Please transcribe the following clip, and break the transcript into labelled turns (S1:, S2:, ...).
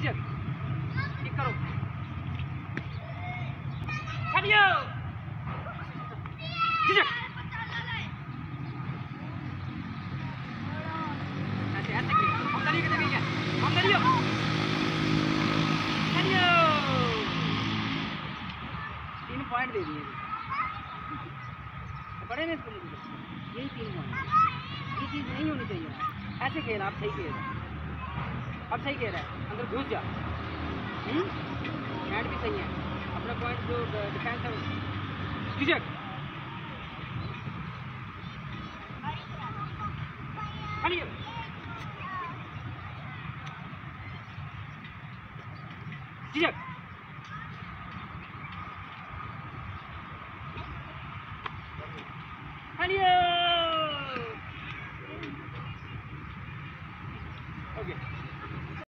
S1: झिझक ठीक करो खड़ियो झिझक ऐसे ऐसे हम दरियो किधर गई है हम दरियो खड़ियो 3 पॉइंट दे दिए बड़े में इसको यही 3 पॉइंट ये चीज़ नहीं होनी चाहिए ऐसे खेल आप सही खेल रहे अब सही कह रहा है अंदर घुस जा हैंड भी सही है अपना पॉइंट जो डिफेंस है झिझक खड़ियो झिझक